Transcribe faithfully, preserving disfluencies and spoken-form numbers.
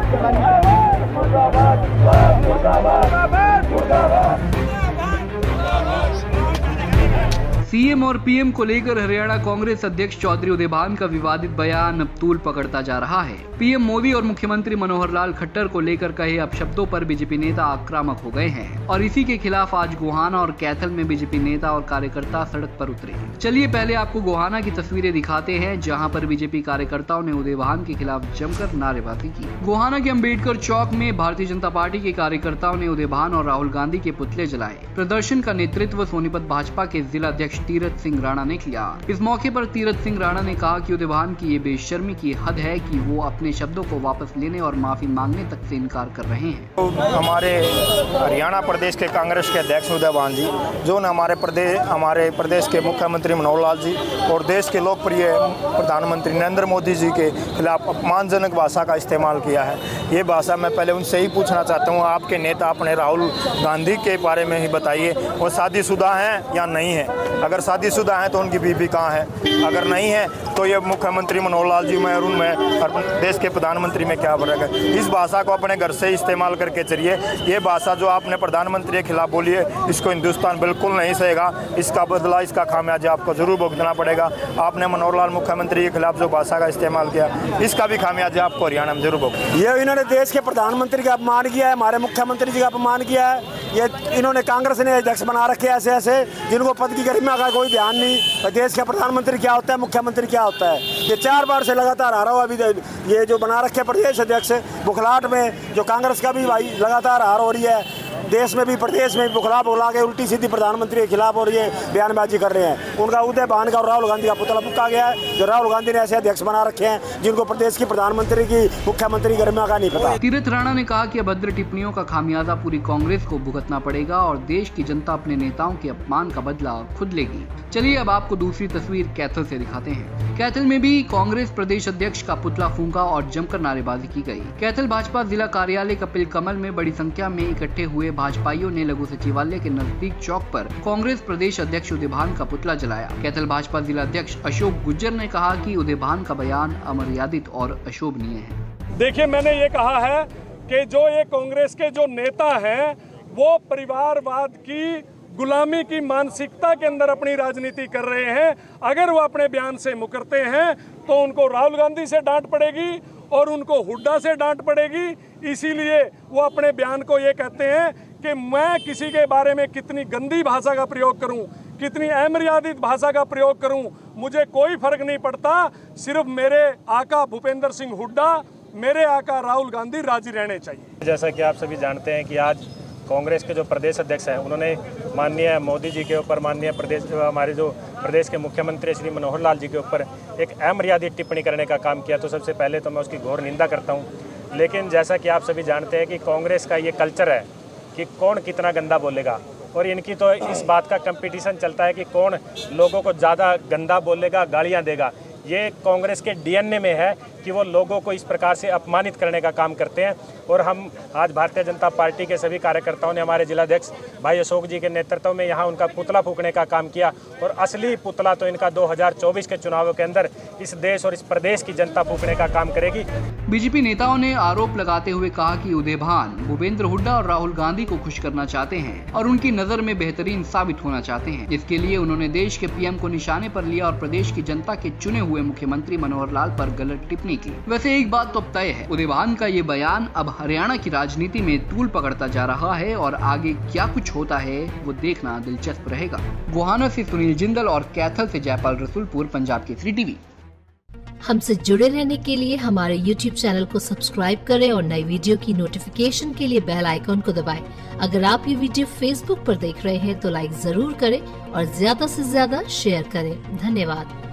CM और PM को लेकर हरियाणा कांग्रेस अध्यक्ष चौधरी उदय भान का विवादित बयान अब तूल पकड़ता जा रहा है। पीएम मोदी और मुख्यमंत्री मनोहर लाल खट्टर को लेकर कहे अपशब्दों पर बीजेपी नेता आक्रामक हो गए हैं और इसी के खिलाफ आज गोहाना और कैथल में बीजेपी नेता और कार्यकर्ता सड़क पर उतरे। चलिए पहले आपको गोहाना की तस्वीरें दिखाते हैं, जहां पर बीजेपी कार्यकर्ताओं ने उदय भान के खिलाफ जमकर नारेबाजी की। गोहाना के अम्बेडकर चौक में भारतीय जनता पार्टी के कार्यकर्ताओं ने उदय भान और राहुल गांधी के पुतले जलाए। प्रदर्शन का नेतृत्व सोनीपत भाजपा के जिला अध्यक्ष तीरथ सिंह राणा ने किया। इस मौके पर तीरथ सिंह राणा ने कहा कि उदय भान की ये बेशर्मी की हद है कि वो अपने शब्दों को वापस लेने और माफी मांगने तक से इनकार कर रहे हैं। तो हमारे हरियाणा प्रदेश के कांग्रेस के अध्यक्ष उदय भान जी, जो न हमारे प्रदेश हमारे प्रदेश के मुख्यमंत्री मनोहर लाल जी और देश के लोकप्रिय प्रधानमंत्री नरेंद्र मोदी जी के खिलाफ अपमानजनक भाषा का इस्तेमाल किया है। ये भाषा मैं पहले उनसे ही पूछना चाहता हूँ, आपके नेता अपने राहुल गांधी के बारे में ही बताइए, वो शादीशुदा हैं या नहीं है? अगर शादीशुदा हैं तो उनकी बीवी कहाँ है? अगर नहीं है तो ये मुख्यमंत्री मनोहर लाल जी में और उनमें और देश के प्रधानमंत्री में क्या फर्क है? इस भाषा को अपने घर से इस्तेमाल करके चलिए। ये भाषा जो आपने प्रधानमंत्री के खिलाफ बोली है, इसको हिंदुस्तान बिल्कुल नहीं सहेगा। इसका बदला, इसका खामियाजा आपको जरूर भुगतना पड़ेगा। आपने मनोहर लाल मुख्यमंत्री के खिलाफ जो भाषा का इस्तेमाल किया, इसका भी खामियाजा आपको हरियाणा में जरूर भुगतना। ये इन्होंने देश के प्रधानमंत्री का अपमान किया है, हमारे मुख्यमंत्री जी का अपमान किया है। ये इन्होंने कांग्रेस ने अध्यक्ष बना रखे ऐसे ऐसे जिनको पद की गरिमा का कोई ध्यान नहीं। देश का प्रधानमंत्री क्या होता है, मुख्यमंत्री क्या होता है? ये चार बार से लगातार आ रहा हो। अभी ये जो बना रखे प्रदेश अध्यक्ष बुखलाहट में जो कांग्रेस का भी भाई लगातार हार हो रही है। देश में भी प्रदेश में भी बुखला बुखला के उल्टी सीधी प्रधानमंत्री के खिलाफ और ये बयानबाजी कर रहे हैं। उनका उदय भान का और राहुल गांधी का पुतला फूंका गया है, जो राहुल गांधी ने ऐसे अध्यक्ष बना रखे हैं जिनको प्रदेश की प्रधानमंत्री की मुख्यमंत्री गरिमा का नहीं पता। तीरथ राणा ने कहा कि अभद्र टिप्पणियों का खामियाजा पूरी कांग्रेस को भुगतना पड़ेगा और देश की जनता अपने नेताओं के अपमान का बदला खुद लेगी। चलिए अब आपको दूसरी तस्वीर कैथल से दिखाते हैं। कैथल में भी कांग्रेस प्रदेश अध्यक्ष का पुतला फूंका और जमकर नारेबाजी की गई। कैथल भाजपा जिला कार्यालय कपिल कमल में बड़ी संख्या में इकट्ठे हुए भाजपाइयों ने लघु सचिवालय के नजदीक चौक पर कांग्रेस प्रदेश अध्यक्ष उदय भान का पुतला जलाया। कैथल भाजपा जिला अध्यक्ष अशोक गुज्जर ने कहा कि उदय भान का बयान अमर्यादित और अशोभनीय है। देखिए, मैंने ये कहा है कि जो ये कांग्रेस के जो नेता हैं वो परिवारवाद की गुलामी की मानसिकता के अंदर अपनी राजनीति कर रहे हैं। अगर वो अपने बयान से मुकरते हैं तो उनको राहुल गांधी से डांट पड़ेगी और उनको हुड्डा से डांट पड़ेगी। इसीलिए वो अपने बयान को ये कहते हैं कि मैं किसी के बारे में कितनी गंदी भाषा का प्रयोग करूं, कितनी अमर्यादित भाषा का प्रयोग करूं, मुझे कोई फर्क नहीं पड़ता। सिर्फ मेरे आका भूपेंद्र सिंह हुड्डा, मेरे आका राहुल गांधी राजी रहने चाहिए। जैसा कि आप सभी जानते हैं कि आज कांग्रेस के जो प्रदेश अध्यक्ष हैं, उन्होंने माननीय मोदी जी के ऊपर, माननीय प्रदेश हमारे जो प्रदेश के मुख्यमंत्री श्री मनोहर लाल जी के ऊपर एक अमर्यादित टिप्पणी करने का काम किया। तो सबसे पहले तो मैं उसकी घोर निंदा करता हूं। लेकिन जैसा कि आप सभी जानते हैं कि कांग्रेस का ये कल्चर है कि कौन कितना गंदा बोलेगा, और इनकी तो इस बात का कंपटीशन चलता है कि कौन लोगों को ज़्यादा गंदा बोलेगा, गालियाँ देगा। ये कांग्रेस के डीएनए में है कि वो लोगों को इस प्रकार से अपमानित करने का काम करते हैं। और हम आज भारतीय जनता पार्टी के सभी कार्यकर्ताओं ने हमारे जिलाध्यक्ष भाई अशोक जी के नेतृत्व में यहाँ उनका पुतला फूंकने का काम किया। और असली पुतला तो इनका दो हज़ार चौबीस के चुनावों के अंदर इस देश और इस प्रदेश की जनता फूंकने का काम करेगी। बीजेपी नेताओं ने आरोप लगाते हुए कहा कि उदय भान भूपेंद्र हुड्डा और राहुल गांधी को खुश करना चाहते हैं और उनकी नजर में बेहतरीन साबित होना चाहते हैं। इसके लिए उन्होंने देश के पीएम को निशाने पर लिया और प्रदेश की जनता के चुने हुए मुख्यमंत्री मनोहर लाल पर गलत टिप्पणी की। वैसे एक बात तो तय है, उदय भान का ये बयान अब हरियाणा की राजनीति में तूल पकड़ता जा रहा है और आगे क्या कुछ होता है वो देखना दिलचस्प रहेगा। गोहाना से सुनील जिंदल और कैथल से जयपाल रसूलपुर, पंजाब केसरी टीवी। हमसे जुड़े रहने के लिए हमारे यूट्यूब चैनल को सब्सक्राइब करें और नई वीडियो की नोटिफिकेशन के लिए बेल आइकॉन को दबाएं। अगर आप ये वीडियो फेसबुक पर देख रहे हैं तो लाइक जरूर करें और ज्यादा से ज्यादा शेयर करें। धन्यवाद।